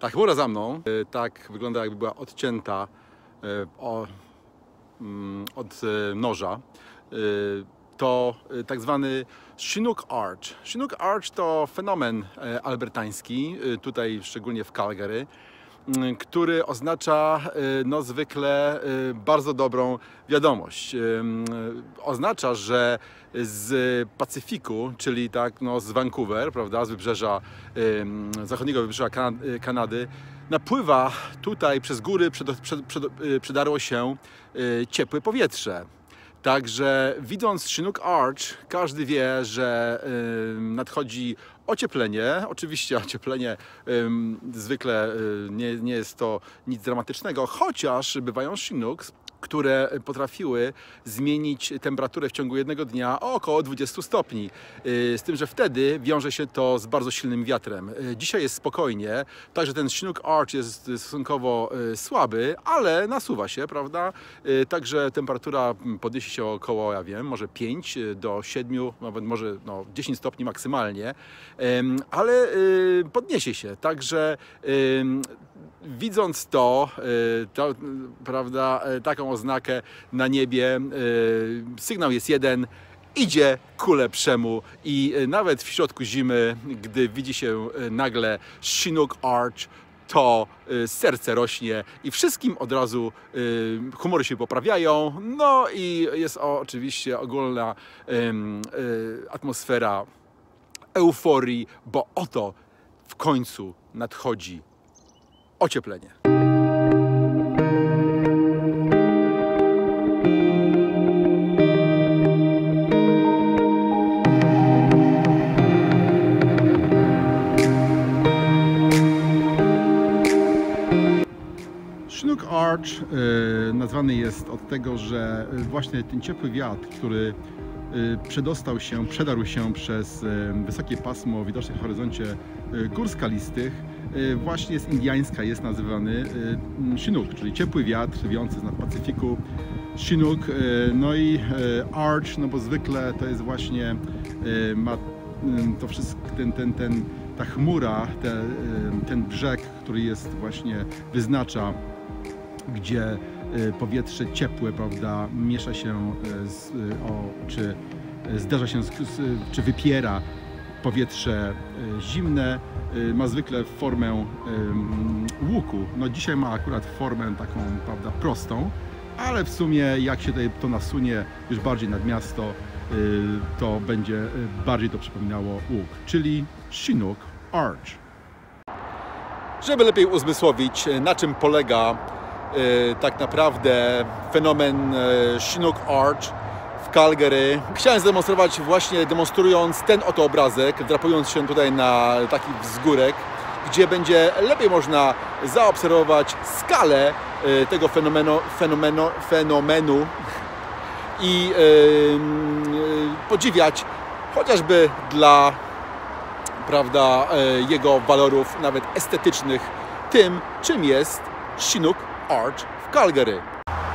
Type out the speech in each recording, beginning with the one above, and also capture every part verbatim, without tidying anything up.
Ta chmura za mną tak wygląda, jakby była odcięta od noża. To tak zwany Chinook Arch. Chinook Arch to fenomen albertański, tutaj szczególnie w Calgary, który oznacza no, zwykle bardzo dobrą wiadomość. Oznacza, że z Pacyfiku, czyli tak no, z Vancouver, prawda, z wybrzeża zachodniego wybrzeża Kanady, napływa tutaj przez góry, przed, przed, przed, przedarło się ciepłe powietrze. Także widząc Chinook Arch, każdy wie, że y, nadchodzi ocieplenie. Oczywiście ocieplenie y, zwykle y, nie, nie jest to nic dramatycznego, chociaż bywają Chinooks, które potrafiły zmienić temperaturę w ciągu jednego dnia o około dwudziestu stopni. Z tym, że wtedy wiąże się to z bardzo silnym wiatrem. Dzisiaj jest spokojnie, także ten Chinook Arch jest stosunkowo słaby, ale nasuwa się, prawda? Także temperatura podniesie się około, ja wiem, może pięć do siedmiu, nawet może no, dziesięć stopni maksymalnie, ale podniesie się, także widząc to, to, prawda, taką oznakę na niebie, sygnał jest jeden, idzie ku lepszemu i nawet w środku zimy, gdy widzi się nagle Chinook Arch, to serce rośnie i wszystkim od razu humory się poprawiają, no i jest oczywiście ogólna atmosfera euforii, bo oto w końcu nadchodzi ocieplenie. Chinook Arch y, nazwany jest od tego, że właśnie ten ciepły wiatr, który y, przedostał się, przedarł się przez y, wysokie pasmo widoczne w horyzoncie y, gór skalistych, właśnie z indiańska jest nazywany Chinook, czyli ciepły wiatr wijący z nad Pacyfiku. Chinook, no i Arch, no bo zwykle to jest właśnie ma to wszystko, ten, ten, ten, ta chmura, te, ten brzeg, który jest właśnie wyznacza, gdzie powietrze ciepłe, prawda, miesza się z, o, czy zderza się, z, czy wypiera powietrze zimne, ma zwykle formę łuku. No dzisiaj ma akurat formę taką, prawda, prostą, ale w sumie jak się tutaj to nasunie już bardziej nad miasto, to będzie bardziej to przypominało łuk, czyli Chinook Arch. Żeby lepiej uzmysłowić, na czym polega tak naprawdę fenomen Chinook Arch w Calgary, chciałem zademonstrować właśnie demonstrując ten oto obrazek, wdrapując się tutaj na taki wzgórek, gdzie będzie lepiej można zaobserwować skalę tego fenomenu, fenomenu, fenomenu i yy, podziwiać chociażby dla, prawda, jego walorów nawet estetycznych tym, czym jest Chinook Arch w Calgary.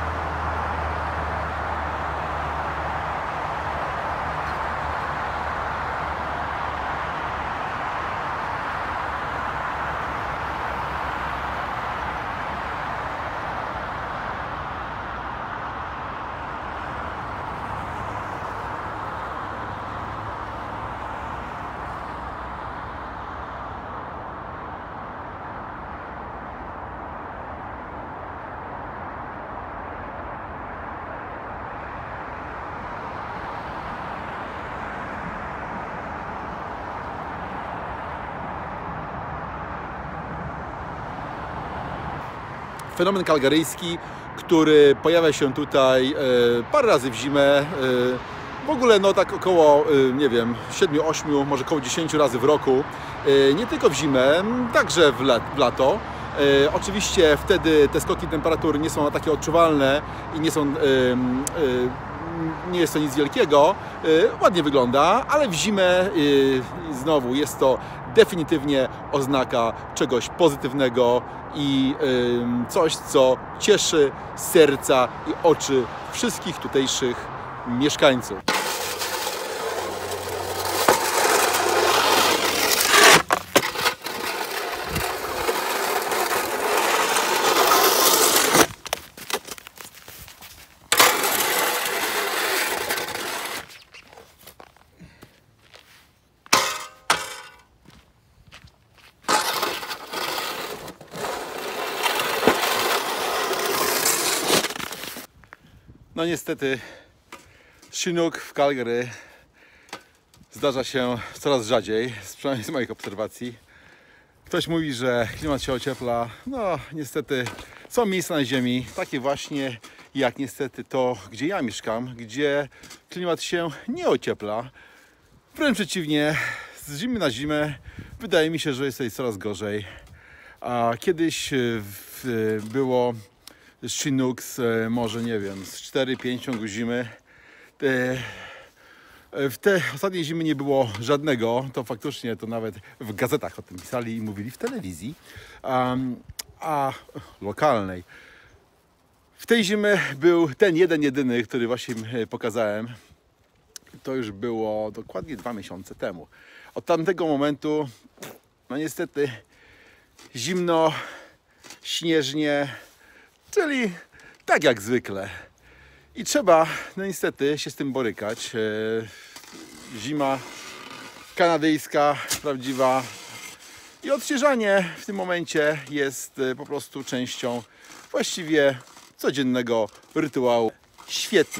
Fenomen kalgaryjski, który pojawia się tutaj parę razy w zimę, w ogóle no tak około, nie wiem, siedmiu, ośmiu, może około dziesięciu razy w roku, nie tylko w zimę, także w, lat, w lato. Oczywiście wtedy te skoki temperatur nie są takie odczuwalne i nie są, nie jest to nic wielkiego, ładnie wygląda, ale w zimę znowu jest to definitywnie oznaka czegoś pozytywnego i coś, co cieszy serca i oczy wszystkich tutejszych mieszkańców. No niestety Chinook w Calgary zdarza się coraz rzadziej, przynajmniej z moich obserwacji. Ktoś mówi, że klimat się ociepla. No niestety są miejsca na ziemi, takie właśnie jak niestety to, gdzie ja mieszkam, gdzie klimat się nie ociepla. Wręcz przeciwnie, z zimy na zimę wydaje mi się, że jest tutaj coraz gorzej. A kiedyś w, było Chinooks, może nie wiem, z cztery pięć ciągu zimy. Te, w te ostatniej zimy nie było żadnego, to faktycznie to nawet w gazetach o tym pisali i mówili, w telewizji, a, a lokalnej. W tej zimy był ten jeden, jedyny, który właśnie pokazałem. To już było dokładnie dwa miesiące temu. Od tamtego momentu, no niestety, zimno, śnieżnie, czyli tak jak zwykle. I trzeba, no niestety, się z tym borykać. Zima kanadyjska, prawdziwa. I odśnieżanie w tym momencie jest po prostu częścią właściwie codziennego rytuału. Świetnie.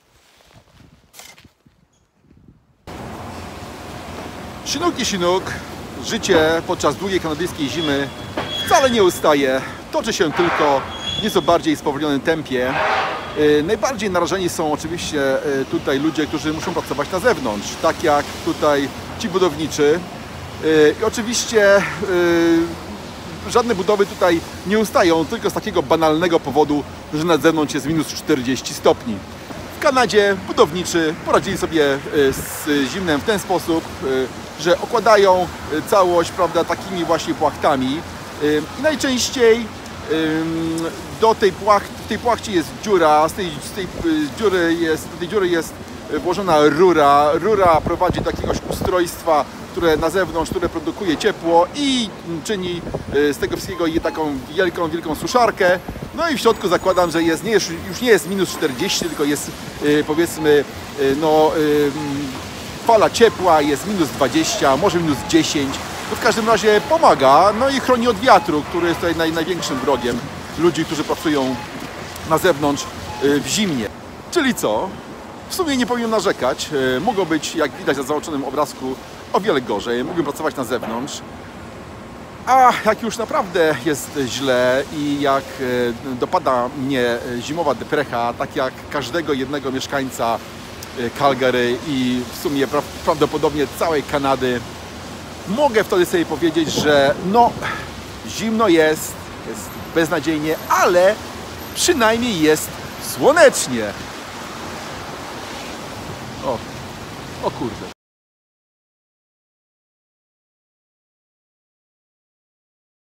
Chinook i Chinook, życie podczas długiej kanadyjskiej zimy wcale nie ustaje. Toczy się tylko w nieco bardziej spowolnionym tempie. Najbardziej narażeni są oczywiście tutaj ludzie, którzy muszą pracować na zewnątrz, tak jak tutaj ci budowniczy. I oczywiście żadne budowy tutaj nie ustają, tylko z takiego banalnego powodu, że na zewnątrz jest minus czterdzieści stopni. W Kanadzie budowniczy poradzili sobie z zimnem w ten sposób, że okładają całość, prawda, takimi właśnie płachtami. I najczęściej do tej, płacht, w tej płachcie jest dziura, z tej, z tej dziury jest, do tej dziury jest włożona rura. Rura prowadzi do jakiegoś ustrojstwa, które na zewnątrz, które produkuje ciepło i czyni z tego wszystkiego taką wielką, wielką suszarkę. No i w środku zakładam, że jest, nie jest, już nie jest minus czterdzieści, tylko jest powiedzmy no, fala ciepła, jest minus dwadzieścia, może minus dziesięć. To w każdym razie pomaga, no i chroni od wiatru, który jest tutaj naj, największym wrogiem ludzi, którzy pracują na zewnątrz w zimnie. Czyli co? W sumie nie powinien narzekać. Mogło być, jak widać na załączonym obrazku, o wiele gorzej. Mógłbym pracować na zewnątrz. A jak już naprawdę jest źle i jak dopada mnie zimowa deprecha, tak jak każdego jednego mieszkańca Calgary i w sumie pra prawdopodobnie całej Kanady, mogę wtedy sobie powiedzieć, że no zimno jest, jest beznadziejnie, ale przynajmniej jest słonecznie. O, o kurde.